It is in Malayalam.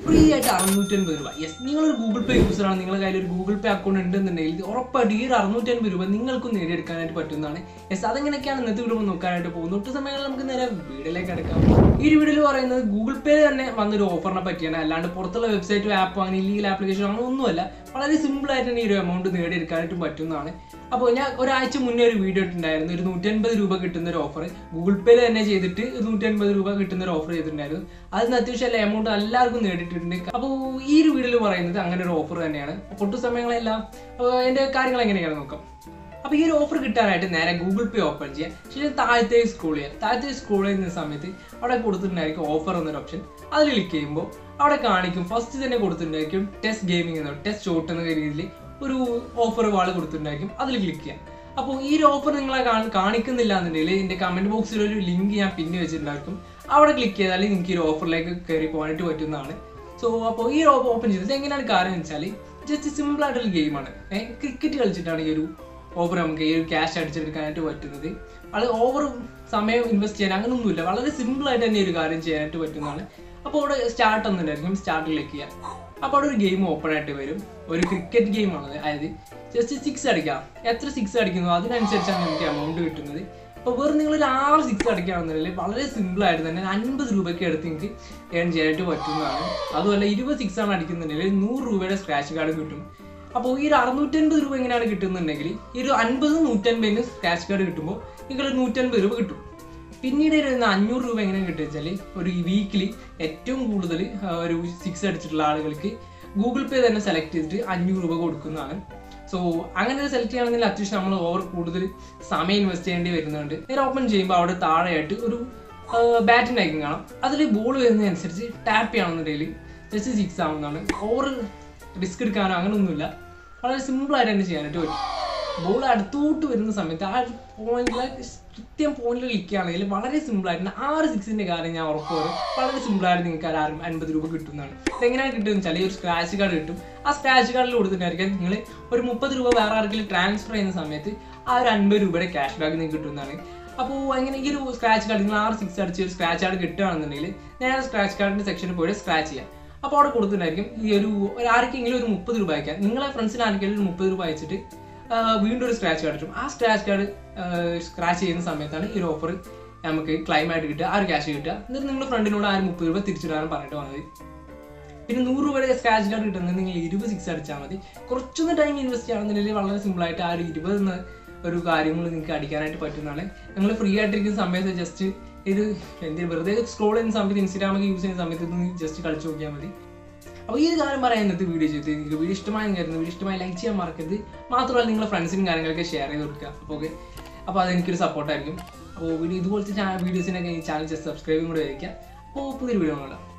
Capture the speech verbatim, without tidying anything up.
ഫ്രീ ആയിട്ട് അറുന്നൂറ്റി അൻപത് രൂപ. യെസ്, നിങ്ങളൊരു ഗൂഗിൾ പേ യൂസറാണ്, നിങ്ങളുടെ കയ്യിൽ ഒരു ഗൂഗിൾ പേ അക്കൗണ്ട് ഉണ്ടെന്നുണ്ടെങ്കിൽ ഉറപ്പായിട്ട് ഈ ഒരു അറുന്നൂറ്റി അൻപത് രൂപ നിങ്ങൾക്കും നേടിയെടുക്കാനായിട്ട് പറ്റുന്നതാണ്. യെസ്, അതെങ്ങനെയൊക്കെയാണ് ഇന്നത്തെ വീഡിയോ നോക്കാനായിട്ട് പോകുന്നത്. ഒട്ടു സമയങ്ങളിൽ നമുക്ക് നേരെ വീഡിയോയിലേക്ക് എടുക്കാം. ഈ ഒരു വീഡിയോയിൽ പറയുന്നത് ഗൂഗിൾ പേ തന്നെ വന്നൊരു ഓഫറിനെ പറ്റിയാണ്, അല്ലാണ്ട് പുറത്തുള്ള വെബ്സൈറ്റും ആപ്പോ അങ്ങനെ ഇല്ലീഗൽ ആപ്ലിക്കേഷൻ അങ്ങനെ ഒന്നുമല്ല. വളരെ സിമ്പിൾ ആയിട്ട് തന്നെ ഈ ഒരു എമൗണ്ട് നേടിയെടുക്കാനായിട്ട് പറ്റുന്നതാണ്. അപ്പോൾ ഞാൻ ഒരാഴ്ച മുന്നേ ഒരു വീഡിയോ ഇട്ടുണ്ടായിരുന്നു, ഒരു നൂറ്റി അൻപത് രൂപ കിട്ടുന്ന ഒരു ഓഫർ ഗൂഗിൾ പേയിൽ തന്നെ ചെയ്തിട്ട് നൂറ്റി അൻപത് രൂപ കിട്ടുന്ന ഒരു ഓഫർ ചെയ്തിട്ടുണ്ടായിരുന്നു. അതിന് അത്യാവശ്യം എല്ലാ എമൗണ്ട് എല്ലാവർക്കും നേടിയിട്ടുണ്ട്. അപ്പോൾ ഈ ഒരു വീഡിയോയിൽ പറയുന്നത് അങ്ങനെ ഒരു ഓഫർ തന്നെയാണ്. പൊട്ടു സമയങ്ങളെല്ലാം എൻ്റെ കാര്യങ്ങൾ എങ്ങനെയാണ് നോക്കാം. അപ്പോൾ ഈ ഒരു ഓഫർ കിട്ടാനായിട്ട് നേരെ ഗൂഗിൾ പേ ഓപ്പൺ ചെയ്യാം. ശേഷം താഴത്തെ സ്ക്രോൾ ചെയ്യാം. താഴത്തെ സ്ക്രോൾ ചെയ്യുന്ന സമയത്ത് അവിടെ കൊടുത്തിട്ടുണ്ടായിരിക്കും ഓഫർ എന്നൊരു ഓപ്ഷൻ. അതിൽ ക്ലിക്ക് ചെയ്യുമ്പോൾ അവിടെ കാണിക്കും, ഫസ്റ്റ് തന്നെ കൊടുത്തിട്ടുണ്ടായിരിക്കും ടെസ്റ്റ് ഗെയിമിംഗ് എന്ന ടെസ്റ്റ് ഷോട്ട് എന്ന രീതിയിൽ ഒരു ഓഫർ വാള് കൊടുത്തിട്ടുണ്ടായിരിക്കും. അതിൽ ക്ലിക്ക് ചെയ്യാം. അപ്പോൾ ഈ ഒരു ഓഫർ നിങ്ങളെ കാണിക്കുന്നില്ല എന്നുണ്ടെങ്കിൽ എൻ്റെ കമൻറ്റ് ബോക്സിൽ ഒരു ലിങ്ക് ഞാൻ പിന്നെ വെച്ചിട്ടുണ്ടായിരിക്കും. അവിടെ ക്ലിക്ക് ചെയ്താൽ നിങ്ങൾക്ക് ഈ ഒരു ഓഫറിലേക്ക് കയറി പോകാനായിട്ട് പറ്റുന്നതാണ്. സോ അപ്പോൾ ഈ ഒരു ഓപ്പൺ ചെയ്തത് എങ്ങനെയാണ് കാര്യം എന്ന് വെച്ചാൽ ജസ്റ്റ് സിമ്പിൾ ആയിട്ടുള്ള ഗെയിമാണ്. ക്രിക്കറ്റ് കളിച്ചിട്ടാണ് ഈ ഒരു ഓവർ നമുക്ക് ഈ ഒരു ക്യാഷ് അടിച്ചെടുക്കാനായിട്ട് പറ്റുന്നത്. അത് ഓവർ സമയം ഇൻവെസ്റ്റ് ചെയ്യാൻ അങ്ങനെയൊന്നുമില്ല, വളരെ സിമ്പിൾ ആയിട്ട് തന്നെ ഒരു കാര്യം ചെയ്യാനായിട്ട് പറ്റുന്നതാണ്. അപ്പോൾ അവിടെ സ്റ്റാർട്ട് ഒന്നുണ്ടായിരിക്കും, സ്റ്റാർട്ടിലേക്ക് ചെയ്യാം. അപ്പോൾ അവിടെ ഒരു ഗെയിം ഓപ്പൺ ആയിട്ട് വരും, ഒരു ക്രിക്കറ്റ് ഗെയിമാണ്. അതായത് ജസ്റ്റ് സിക്സ് അടിക്കാം, എത്ര സിക്സ് അടിക്കുന്നു അതിനനുസരിച്ചാണ് നമുക്ക് എമൗണ്ട് കിട്ടുന്നത്. അപ്പോൾ വേറെ നിങ്ങളൊരു ആറ് സിക്സ് അടിക്കുകയാണെന്നുണ്ടെങ്കിൽ വളരെ സിമ്പിൾ ആയിട്ട് തന്നെ അൻപത് രൂപയ്ക്ക് അടുത്ത് നിങ്ങൾക്ക് ഏൺ ചെയ്യാനായിട്ട് പറ്റുന്നതാണ്. അതുപോലെ ഇരുപത് സിക്സ് ആണ് അടിക്കുന്നുണ്ടെങ്കിൽ നൂറ് രൂപയുടെ സ്ക്രാച്ച് കാർഡ് കിട്ടും. അപ്പോൾ ഈ ഒരു അറുന്നൂറ്റൻപത് രൂപ എങ്ങനെയാണ് കിട്ടുന്നുണ്ടെങ്കിൽ ഈ ഒരു അൻപത് നൂറ്റൻപതിന് സ്ക്രാച്ച് കാർഡ് കിട്ടുമ്പോൾ നിങ്ങൾക്ക് നൂറ്റൻപത് രൂപ കിട്ടും. പിന്നീട് വരുന്ന അഞ്ഞൂറ് രൂപ എങ്ങനെ കിട്ടുക വെച്ചാൽ ഒരു വീക്കിലി ഏറ്റവും കൂടുതൽ ഒരു സിക്സ് അടിച്ചിട്ടുള്ള ആളുകൾക്ക് ഗൂഗിൾ പേ തന്നെ സെലക്ട് ചെയ്തിട്ട് അഞ്ഞൂറ് രൂപ കൊടുക്കുന്നതാണ്. സോ അങ്ങനെ സെലക്ട് ചെയ്യുകയാണെങ്കിൽ അത്യാവശ്യം നമ്മൾ ഓവർ കൂടുതൽ സമയം ഇൻവെസ്റ്റ് ചെയ്യേണ്ടി വരുന്നുണ്ട്. നേരെ ഓപ്പൺ ചെയ്യുമ്പോൾ അവിടെ താഴെയായിട്ട് ഒരു ബാറ്റിൻ്റെ ഐക്കൺ കാണാം. അതിൽ ബോൾ വരുന്നതനുസരിച്ച് ടാപ്പ് ചെയ്യണമെന്നുണ്ടെങ്കിൽ ജസ്റ്റ് സിക്സ് ആവുന്നതാണ്. ഓവർ റിസ്ക് എടുക്കാനോ അങ്ങനെയൊന്നുമില്ല, വളരെ സിമ്പിളായിട്ട് തന്നെ ചെയ്യാനായിട്ട് പറ്റും. ബോൾ അടുത്തോട്ട് വരുന്ന സമയത്ത് ആ പോയിന്റിൽ കൃത്യം പോയിന്റിൽ ക്ലിക്ക് ചെയ്യുകയാണെങ്കിൽ വളരെ സിമ്പിളായിട്ട് ആറ് സിക്സിൻ്റെ കാര്യം ഞാൻ ഉറപ്പ് വരും വളരെ സിമ്പിളായിട്ട് നിങ്ങൾക്ക് ആറ് അൻപത് രൂപ കിട്ടുന്നതാണ്. ഇതെങ്ങനെയാണ് കിട്ടുന്നത് വെച്ചാൽ ഈ ഒരു സ്ക്രാച്ച് കാർഡ് കിട്ടും. ആ സ്ക്രാച്ച് കാർഡിൽ കൊടുത്തിട്ടായിരിക്കും നിങ്ങൾ ഒരു മുപ്പത് രൂപ വേറെ ആർക്കെങ്കിലും ട്രാൻസ്ഫർ ചെയ്യുന്ന സമയത്ത് ആ ഒരു അൻപത് രൂപയുടെ ക്യാഷ് ബാക്ക് നിങ്ങൾക്ക് കിട്ടുന്നതാണ്. അപ്പോൾ അങ്ങനെ ഈ ഒരു സ്ക്രാച്ച് കാർഡ് നിങ്ങൾ ആറ് സിക്സ് അടിച്ച് ഒരു സ്ക്രാച്ച് കാർഡ് കിട്ടുകയാണെന്നുണ്ടെങ്കിൽ നേരെ സ്ക്രാച്ച് കാർഡിൻ്റെ സെക്ഷനിൽ പോയി സ്ക്രാച്ച് ചെയ്യാം. അപ്പോൾ അവിടെ കൊടുത്തിട്ടുണ്ടായിരിക്കും ഈ ഒരു ആർക്കെങ്കിലും ഒരു മുപ്പത് രൂപ അയക്കാം. നിങ്ങളെ ഫ്രണ്ട്സിന് ആർക്കെങ്കിലും ഒരു മുപ്പത് രൂപ അയച്ചിട്ട് വീണ്ടും ഒരു സ്ക്രാച്ച് കാർഡ് കിട്ടും. ആ സ്ക്രാച്ച് കാർഡ് സ്ക്രാച്ച് ചെയ്യുന്ന സമയത്താണ് ഈ ഒരു ഓഫർ നമുക്ക് ക്ലൈം ആയിട്ട് കിട്ടുക, ആ ഒരു ക്യാഷ് കിട്ടുക. എന്നിട്ട് നിങ്ങളുടെ ഫ്രണ്ടിനോട് ആ ഒരു മുപ്പത് രൂപ തിരിച്ചിടാനും പറഞ്ഞിട്ട് മതി. പിന്നെ നൂറ് രൂപയുടെ സ്ക്രാച്ച് കാർഡ് കിട്ടുന്നത് നിങ്ങൾ ഇരുപത് സിക്സ് അടിച്ചാൽ മതി. കുറച്ചൊന്ന് ടൈം ഇൻവെസ്റ്റ് ചെയ്യുകയാണെന്നുണ്ടെങ്കിൽ വളരെ സിമ്പിളായിട്ട് ആ ഒരു ഇരുപത് എന്ന ഒരു കാര്യങ്ങൾ നിങ്ങൾക്ക് അടിക്കാനായിട്ട് പറ്റുന്നതാണ്. നിങ്ങൾ ഫ്രീ ആയിട്ടിരിക്കുന്ന സമയത്ത് ജസ്റ്റ് ഇത് എന്തെങ്കിലും വെറുതെ സ്ക്രോൾ ചെയ്യുന്ന സമയത്ത് ഇൻസ്റ്റാഗ്രാമൊക്കെ യൂസ് ചെയ്യുന്ന സമയത്ത് ഇതൊന്ന് ജസ്റ്റ് കളിച്ച് നോക്കിയാൽ മതി. അപ്പോൾ ഈ ഒരു കാര്യം പറയാൻ ഇന്നത്തെ വീഡിയോ ചെയ്ത് നിങ്ങൾക്ക് വീഡിയോ ഇഷ്ടമായെന്ന് കരുതുന്നു. വീഡിയോ ഇഷ്ടമായി ലൈക്ക് ചെയ്യാൻ മറക്കരുത്. മാത്രമല്ല നിങ്ങളുടെ ഫ്രണ്ട്സിനും കാര്യങ്ങളൊക്കെ ഷെയർ ചെയ്ത് കൊടുക്കുക. അപ്പോൾ ഓക്കെ, അപ്പോൾ അതെനിക്കൊരു സപ്പോർട്ടായിരിക്കും. അപ്പോൾ വീഡിയോ ഇതുപോലത്തെ വീഡിയോസിനൊക്കെ ഈ ചാനൽ ജസ്റ്റ് സബ്സ്ക്രൈബും കൂടെ വയ്ക്കുക. അപ്പോൾ പുതിയൊരു വീഡിയോ കാണാം.